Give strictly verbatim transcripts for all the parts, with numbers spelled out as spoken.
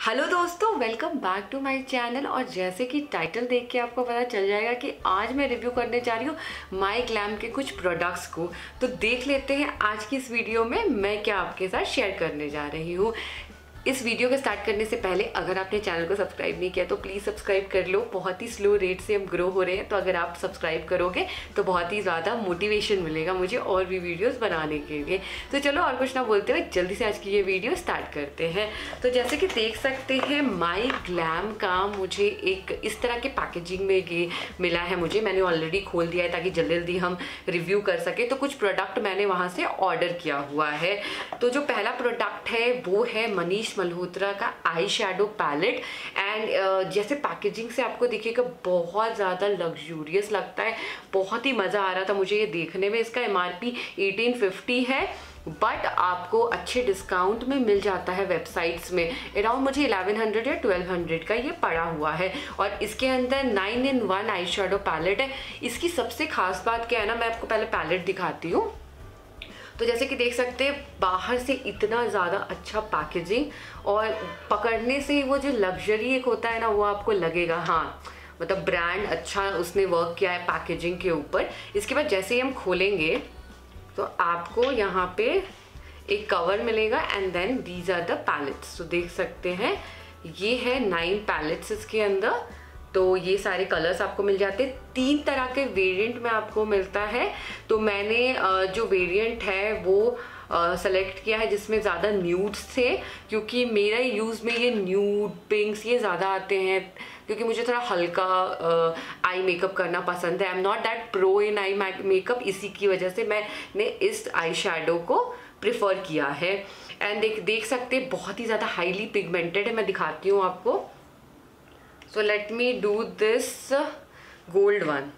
Hello दोस्तों, welcome back to my channel. और जैसे कि टाइटल देख के आपको पता चल जाएगा कि आज मैं रिव्यू करने जा रही हूँ माई ग्लैम के कुछ प्रोडक्ट्स को। तो देख लेते हैं आज की इस वीडियो में मैं क्या आपके साथ शेयर करने जा रही हूँ। इस वीडियो को स्टार्ट करने से पहले अगर आपने चैनल को सब्सक्राइब नहीं किया तो प्लीज़ सब्सक्राइब कर लो। बहुत ही स्लो रेट से हम ग्रो हो रहे हैं, तो अगर आप सब्सक्राइब करोगे तो बहुत ही ज़्यादा मोटिवेशन मिलेगा मुझे और भी वीडियोस बनाने के लिए। तो चलो और कुछ ना बोलते हुए जल्दी से आज की ये वीडियो स्टार्ट करते हैं। तो जैसे कि देख सकते हैं माई ग्लैम का मुझे एक इस तरह के पैकेजिंग में ये मिला है। मुझे मैंने ऑलरेडी खोल दिया है ताकि जल्दी जल्दी हम रिव्यू कर सके। तो कुछ प्रोडक्ट मैंने वहाँ से ऑर्डर किया हुआ है। तो जो पहला प्रोडक्ट है वो है मनीष मल्होत्रा का आई शेडो पैलेट। एंड जैसे पैकेजिंग से आपको दिखेगा बहुत ज़्यादा लग्जूरियस लगता है, बहुत ही मज़ा आ रहा था मुझे ये देखने में। इसका M R P eighteen fifty है, बट आपको अच्छे डिस्काउंट में मिल जाता है वेबसाइट्स में। अराउंड मुझे इलेवन हंड्रेड या ट्वेल्व हंड्रेड का ये पड़ा हुआ है। और इसके अंदर nine in one eye shadow palette है। इसकी सबसे खास बात क्या है ना, मैं आपको पहले पैलेट दिखाती हूँ। तो जैसे कि देख सकते हैं बाहर से इतना ज़्यादा अच्छा पैकेजिंग और पकड़ने से वो जो लग्जरी एक होता है ना वो आपको लगेगा, हाँ मतलब ब्रांड अच्छा उसने वर्क किया है पैकेजिंग के ऊपर। इसके बाद जैसे ही हम खोलेंगे तो आपको यहाँ पे एक कवर मिलेगा and then these are the palettes. तो देख सकते हैं ये है नाइन पैलेट्स इसके अंदर। तो ये सारे कलर्स आपको मिल जाते हैं। तीन तरह के वेरिएंट में आपको मिलता है। तो मैंने जो वेरिएंट है वो सेलेक्ट किया है जिसमें ज़्यादा न्यूड्स थे, क्योंकि मेरा यूज़ में ये न्यूड पिंक्स ये ज़्यादा आते हैं, क्योंकि मुझे थोड़ा हल्का आई मेकअप करना पसंद है। I am not that pro in eye makeup, इसी की वजह से मैंने इस आई शेडो को प्रिफर किया है। एंड देख देख सकते हैं बहुत ही ज़्यादा हाईली पिगमेंटेड है। मैं दिखाती हूँ आपको। So let me do this gold one.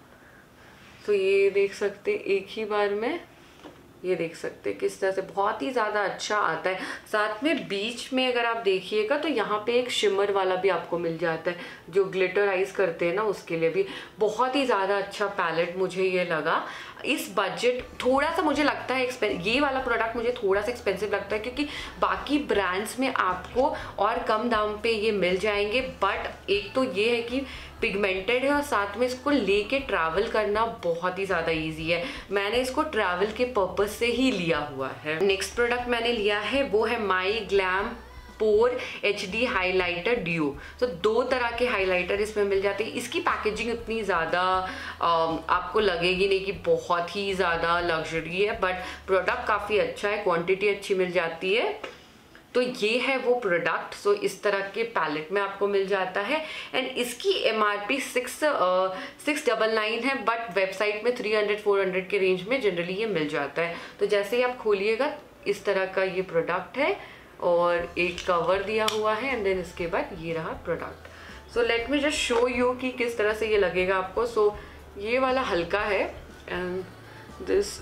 तो ये देख सकते एक ही बार में, ये देख सकते किस तरह से बहुत ही ज़्यादा अच्छा आता है। साथ में बीच में अगर आप देखिएगा तो यहाँ पे एक शिमर वाला भी आपको मिल जाता है, जो ग्लिटराइज करते हैं ना उसके लिए भी बहुत ही ज़्यादा अच्छा पैलेट मुझे ये लगा। इस बजट थोड़ा सा मुझे लगता है ये वाला प्रोडक्ट मुझे थोड़ा सा एक्सपेंसिव लगता है, क्योंकि बाकी ब्रांड्स में आपको और कम दाम पे ये मिल जाएंगे। बट एक तो ये है कि पिगमेंटेड है और साथ में इसको लेके ट्रैवल करना बहुत ही ज़्यादा इजी है। मैंने इसको ट्रैवल के पर्पज से ही लिया हुआ है। नेक्स्ट प्रोडक्ट मैंने लिया है वो है MyGlamm pose H D highlighter dew. तो दो तरह के हाईलाइटर इसमें मिल जाते हैं। इसकी पैकेजिंग उतनी ज़्यादा आपको लगेगी नहीं कि बहुत ही ज़्यादा लग्जरी है, बट प्रोडक्ट काफ़ी अच्छा है, क्वांटिटी अच्छी मिल जाती है। तो ये है वो प्रोडक्ट। सो इस तरह के पैलेट में आपको मिल जाता है। एंड इसकी M R P six six double nine है, बट वेबसाइट में थ्री हंड्रेड फोर हंड्रेड के रेंज में जनरली ये मिल जाता है। तो जैसे ही आप खोलिएगा इस तरह का ये प्रोडक्ट है और एक कवर दिया हुआ है एंड देन इसके बाद ये रहा product. So let me just show you कि किस तरह से ये लगेगा आपको। सो so, ये वाला हल्का है एंड दिस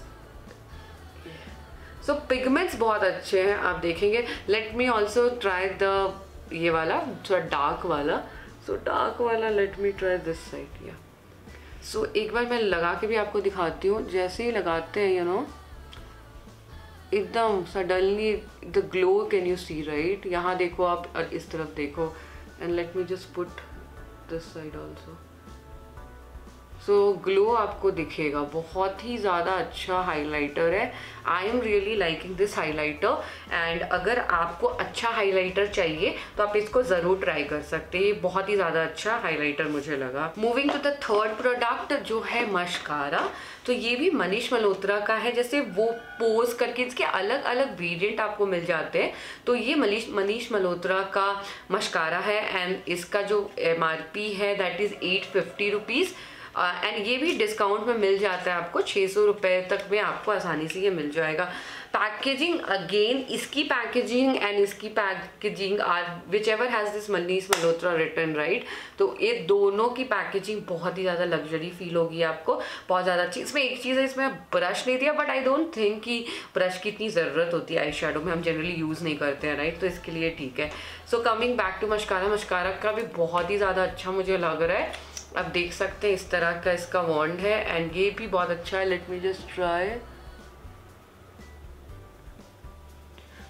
सो पिगमेंट्स बहुत अच्छे हैं, आप देखेंगे। Let me also try the ये वाला थोड़ा डार्क वाला। सो so, डार्क वाला let me try this side या। सो एक बार मैं लगा के भी आपको दिखाती हूँ। जैसे ही लगाते हैं यू नो एकदम suddenly the glow can you see right. यहाँ देखो आप और इस तरफ देखो। And let me just put this side also. So glow आपको दिखेगा। बहुत ही ज़्यादा अच्छा हाइलाइटर है। I am really liking this highlighter. And अगर आपको अच्छा हाइलाइटर चाहिए तो आप इसको ज़रूर ट्राई कर सकते हैं। ये बहुत ही ज़्यादा अच्छा हाइलाइटर मुझे लगा। Moving to the third product जो है मस्कारा। तो ये भी मनीष मल्होत्रा का है। जैसे वो पोज करके इसके अलग अलग वेरिएंट आपको मिल जाते हैं। तो ये मनीष मनीष मल्होत्रा का मस्कारा है एंड इसका जो एम आर पी है that is eight fifty rupees. And uh, ये भी डिस्काउंट में मिल जाता है आपको, छः सौ रुपये तक में आपको आसानी से ये मिल जाएगा। पैकेजिंग अगेन इसकी पैकेजिंग एंड इसकी packaging are which ever has this Manish Malhotra return right. तो ये दोनों की पैकेजिंग बहुत ही ज़्यादा लग्जरी फील होगी आपको, बहुत ज़्यादा अच्छी। इसमें एक चीज़ है, इसमें ब्रश नहीं दिया, बट आई डोंट थिंक कि ब्रश की इतनी ज़रूरत होती है आई शेडो में, हम जनरली यूज़ नहीं करते हैं राइट। तो इसके लिए ठीक है। So coming back to mascara, mascara का भी बहुत ही ज़्यादा अच्छा मुझे लग रहा है। आप देख सकते हैं इस तरह का इसका वॉन्ड है एंड ये भी बहुत अच्छा है। Let me just try.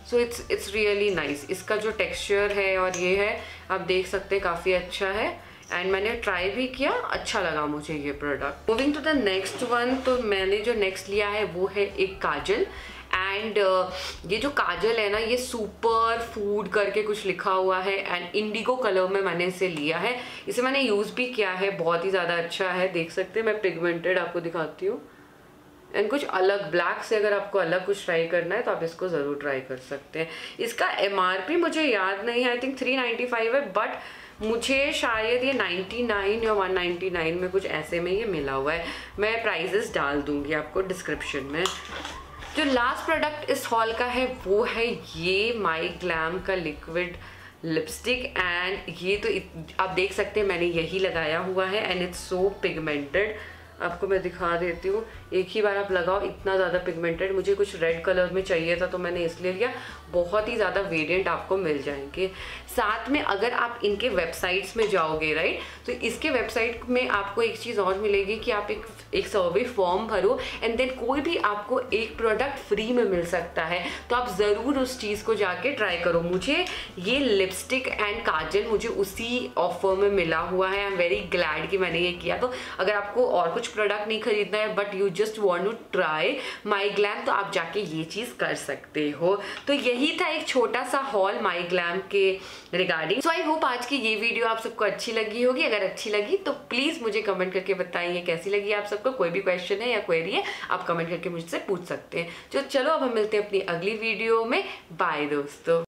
So it's it's really nice. इसका जो टेक्सचर है और ये है, आप देख सकते हैं काफ़ी अच्छा है एंड मैंने ट्राई भी किया, अच्छा लगा मुझे ये product. Moving to the next one, तो मैंने जो नेक्स्ट लिया है वो है एक काजल एंड uh, ये जो काजल है ना, ये सुपर फूड करके कुछ लिखा हुआ है एंड इंडिगो कलर में मैंने इसे लिया है। इसे मैंने यूज़ भी किया है, बहुत ही ज़्यादा अच्छा है, देख सकते हैं। मैं पिगमेंटेड आपको दिखाती हूँ एंड कुछ अलग ब्लैक से अगर आपको अलग कुछ ट्राई करना है तो आप इसको ज़रूर ट्राई कर सकते हैं। इसका एम आर पी मुझे याद नहीं है, I think three ninety five है, बट मुझे शायद ये नाइन्टी नाइन या वन नाइन्टी नाइन में कुछ ऐसे में ये मिला हुआ है। मैं प्राइजेस डाल दूंगी आपको डिस्क्रिप्शन में। जो लास्ट प्रोडक्ट इस हॉल का है वो है ये माई ग्लैम का लिक्विड लिपस्टिक एंड ये तो आप देख सकते हैं मैंने यही लगाया हुआ है एंड इट्स सो पिगमेंटेड। आपको मैं दिखा देती हूँ, एक ही बार आप लगाओ, इतना ज़्यादा पिगमेंटेड। मुझे कुछ रेड कलर में चाहिए था तो मैंने इसलिए लिया। बहुत ही ज़्यादा वेरिएंट आपको मिल जाएंगे। साथ में अगर आप इनके वेबसाइट्स में जाओगे राइट, तो इसके वेबसाइट में आपको एक चीज़ और मिलेगी कि आप एक एक सर्वे फॉर्म भरो एंड देन कोई भी आपको एक प्रोडक्ट फ्री में मिल सकता है। तो आप ज़रूर उस चीज़ को जाके ट्राई करो। मुझे ये लिपस्टिक एंड काजल मुझे उसी ऑफर में मिला हुआ है। आई एम वेरी ग्लैड कि मैंने ये किया। तो अगर आपको और कुछ प्रोडक्ट नहीं खरीदना है but you just want to try MyGlamm, तो आप जाके ये चीज़ कर सकते हो। तो यही था एक छोटा सा हॉल माई ग्लैम के रिगार्डिंग। सो आई होप आज की ये वीडियो आप सबको अच्छी लगी होगी। अगर अच्छी लगी तो प्लीज़ मुझे कमेंट करके बताइए कैसी लगी आप सबको। कोई भी क्वेश्चन है या क्वेरी है आप कमेंट करके मुझसे पूछ सकते हैं। तो चलो अब हम मिलते हैं अपनी अगली वीडियो में। बाय दोस्तों।